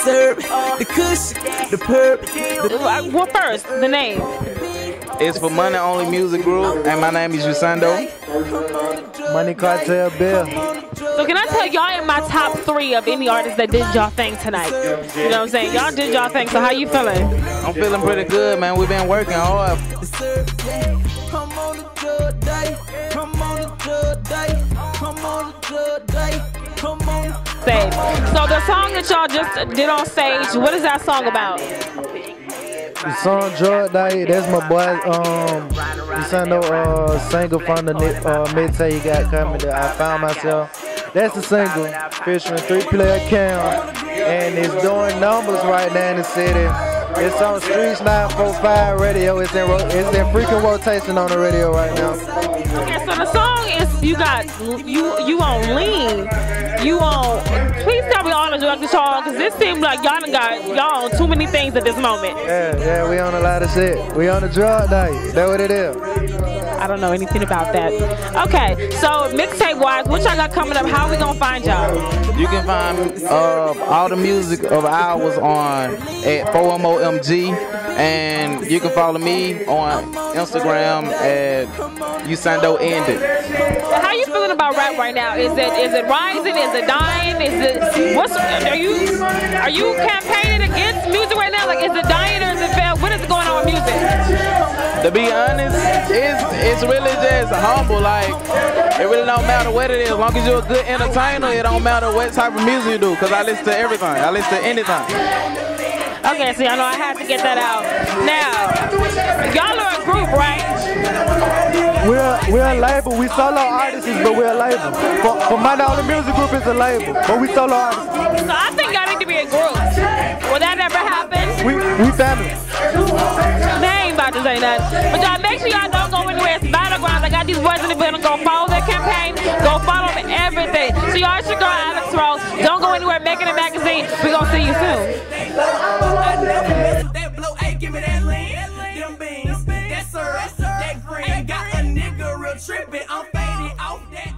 syrup, the kush, the perp. What first? The name. It's for Money Only Music Group, and my name is Usando. Money Cartel Bill. So can I tell y'all in my top 3 of any artists that did y'all thing tonight? You know what I'm saying? Y'all did y'all thing, so how you feeling? I'm feeling pretty good, man. We've been working hard. So the song that y'all just did on stage, what is that song about? The song Drug Diet, that's my boy, Usando single from the mixtape he got coming that I Found Myself. That's the single, featuring 3-player Cam, and it's doing numbers right now in the city. It's on Streets 945 radio, it's in freaking rotation on the radio right now. Okay, so the song is, you on lean, please tell me all the drug control, because this seems like y'all on too many things at this moment. Yeah, we on a lot of shit. We on the drug diet, that's what it is. I don't know anything about that. Okay, so mixtape wise, what y'all got coming up? How we gonna find y'all? You can find all the music of ours on at 4MOMG, and you can follow me on Instagram at Usando Ended. How you feeling about rap right now? Is it rising? Is it dying? Are you campaigning against music right now? Like, is it dying or is it fair? What is going on with music? To be honest, it's really just humble. Like, it really don't matter what it is. As long as you're a good entertainer, it don't matter what type of music you do. Because I listen to everything. I listen to anything. Okay, see, I know I had to get that out. Now, y'all are a group, right? We're a label. We solo artists, but we're a label. For Money Only Music Group is a label, but we solo artists. So I think y'all need to be a group. Will that ever happen? We family. They ain't about to say that. But y'all make sure y'all don't go anywhere. It's Battlegrounds. I got these boys in the building. Go follow their campaign. Go follow them everything. So y'all should go Alex Rose. Don't go anywhere. Making a magazine. We gonna see you soon. That blow, hey, give me that lean, them beans, that syrup, that green, got a nigga real trippin', I'm faded off that